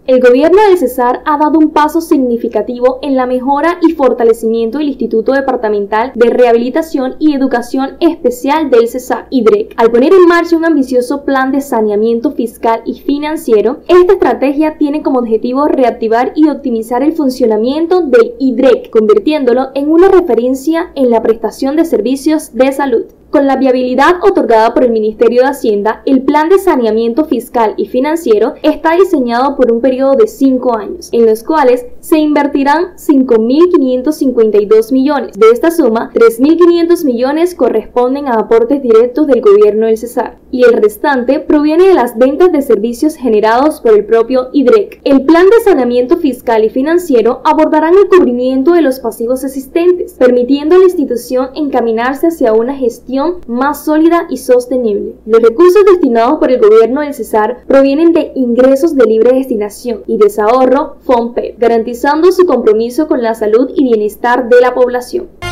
El gobierno del Cesar ha dado un paso significativo en la mejora y fortalecimiento del Instituto Departamental de Rehabilitación y Educación Especial del Cesar, IDREC. Al poner en marcha un ambicioso plan de saneamiento fiscal y financiero, esta estrategia tiene como objetivo reactivar y optimizar el funcionamiento del IDREC, convirtiéndolo en una referencia en la prestación de servicios de salud. Con la viabilidad otorgada por el Ministerio de Hacienda, el plan de saneamiento fiscal y financiero está diseñado por un periodo de 5 años, en los cuales se invertirán 5.552 millones. De esta suma, 3.500 millones corresponden a aportes directos del gobierno del Cesar y el restante proviene de las ventas de servicios generados por el propio IDREC. El plan de saneamiento fiscal y financiero abordará el cubrimiento de los pasivos existentes, permitiendo a la institución encaminarse hacia una gestión más sólida y sostenible. Los recursos destinados por el gobierno del Cesar provienen de ingresos de libre destinación y desahorro FONPEP, garantizando su compromiso con la salud y bienestar de la población.